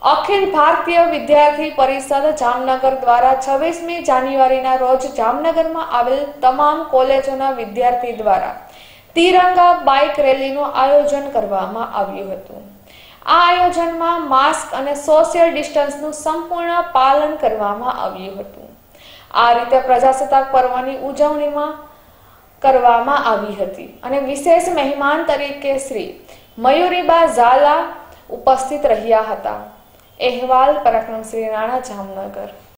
अखिल भारतीय विद्यार्थी परिषद जामनगर द्वारा 26 जान्युआरीना रोज जामनगर में आवेल तमाम कॉलेजोना विद्यार्थी द्वारा तिरंगा बाइक रेलीનું આયોજન કરવામાં આવ્યું હતું। આ આયોજનમાં માસ્ક અને સોશિયલ ડિસ્ટન્સનું સંપૂર્ણ પાલન કરવામાં આવ્યું હતું। આ રીતે પ્રજાસત્તાક પર્વની ઉજવણીમાં કરવામાં આવી હતી અને વિશેષ મહેમાન તરીકે શ્રી મયુરીબા ઝાલા ઉપસ્થિત રહ્યા હતા। અહેવાલ પરાક્રમસિંહ રાણા, જામનગર।